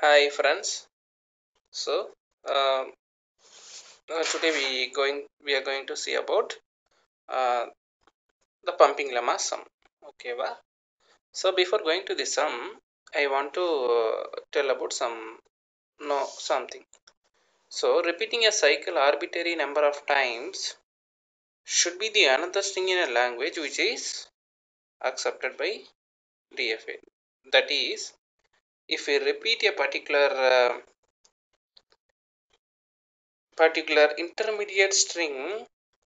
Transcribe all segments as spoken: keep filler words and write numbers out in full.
Hi friends. So um, uh, today we going we are going to see about uh, the pumping lemma sum. Okay, va? So before going to the sum, I want to uh, tell about some no something. So repeating a cycle arbitrary number of times should be the another string in a language which is accepted by D F A. That is, if we repeat a particular uh, particular intermediate string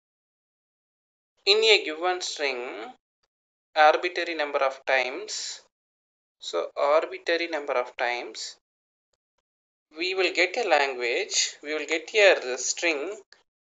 in a given string arbitrary number of times, so arbitrary number of times we will get a language, we will get a string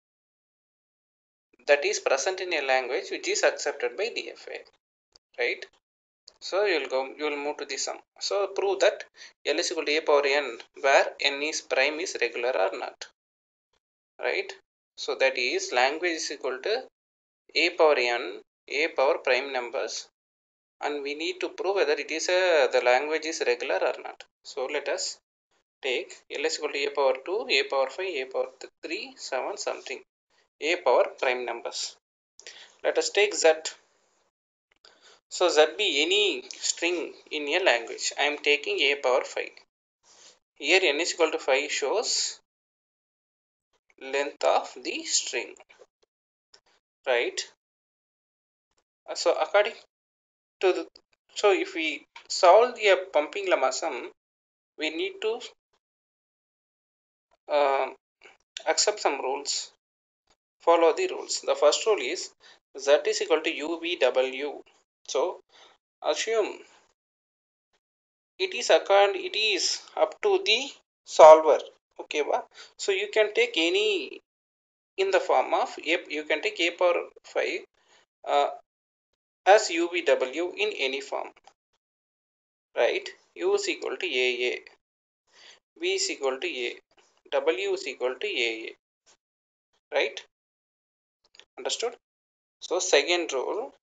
that is present in a language which is accepted by D F A, right? So you will go, you will move to the sum. So prove that L is equal to a power n where n is prime is regular or not, right? So that is language is equal to a power n, a power prime numbers, and we need to prove whether it is a the language is regular or not. So let us take L is equal to a power two, a power five, a power three, seven something, a power prime numbers. Let us take Z. So Z be any string in a language. I am taking a power five. Here n is equal to five shows length of the string, right? So according to the, so if we solve the pumping lemma sum, we need to uh, accept some rules. Follow the rules. The first rule is Z is equal to U V W. So assume it is according it is up to the solver. Okay, ba? So you can take any in the form of a, you can take a power five uh, as U V W in any form, right? U is equal to A A, V is equal to A, W is equal to A A, right? Understood? So second rule,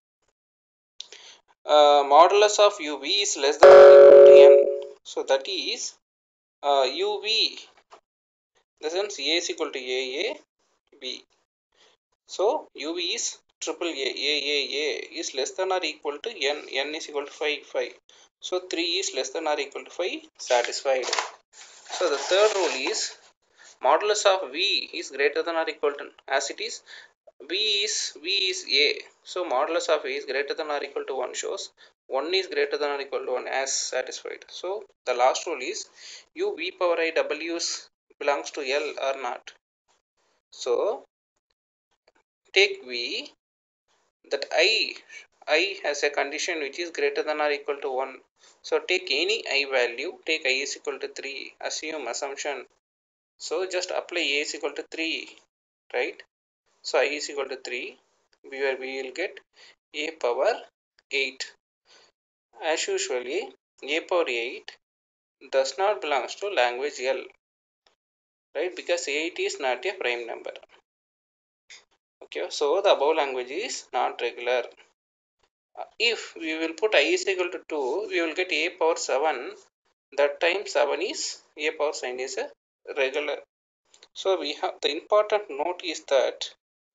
uh, modulus of U V is less than or equal to n. So that is uh, U V, the sense A is equal to A A, B. So U V is triple A, A, A, A is less than or equal to n, n is equal to five, five. So three is less than or equal to five, satisfied. So the third rule is modulus of V is greater than or equal to, as it is V is V is A. So modulus of A is greater than or equal to one shows one is greater than or equal to one as satisfied. So the last rule is U V power I W belongs to L or not. So take V that I I has a condition which is greater than or equal to one. So take any I value, take I is equal to three, assume assumption. So just apply A is equal to three, right? So I is equal to three, where we will get a power eight. As usually, a power eight does not belongs to language L, right? Because eight is not a prime number. Okay, so the above language is not regular. If we will put I is equal to two, we will get a power seven. That time seven is a power seven is a regular. So we have the important note is that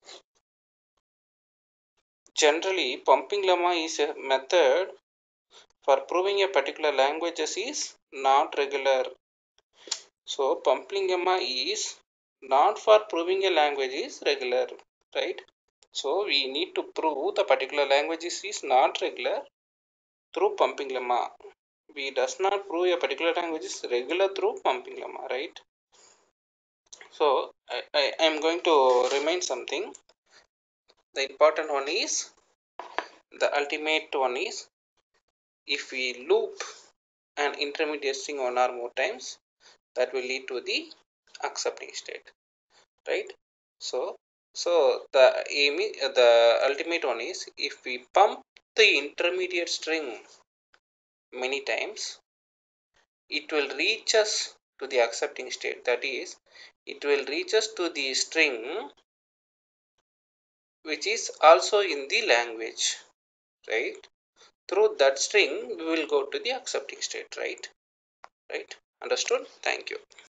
generally pumping lemma is a method for proving a particular language is not regular. So pumping lemma is not for proving a language is regular, right? So we need to prove the particular language is not regular through pumping lemma. We does not prove a particular language is regular through pumping lemma, right? So I, I am going to remind something. The important one is the ultimate one is if we loop an intermediate string one or more times, that will lead to the accepting state, right? So so the aim the ultimate one is if we pump the intermediate string many times, it will reach us to the accepting state. That is, it will reach us to the string which is also in the language, right? Through that string we will go to the accepting state, right? Right. Understood? Thank you.